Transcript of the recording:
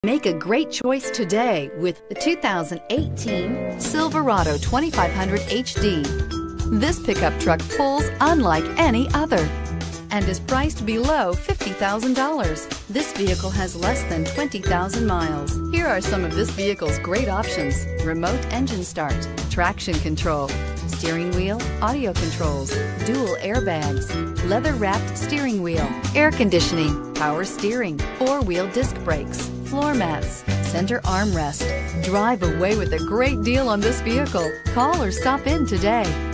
Make a great choice today with the 2018 Silverado 2500HD. This pickup truck pulls unlike any other and is priced below $50,000. This vehicle has less than 20,000 miles. Here are some of this vehicle's great options: remote engine start, traction control, steering wheel audio controls, dual airbags, leather-wrapped steering wheel, air conditioning, power steering, four-wheel disc brakes, floor mats, center armrest. Drive away with a great deal on this vehicle. Call or stop in today.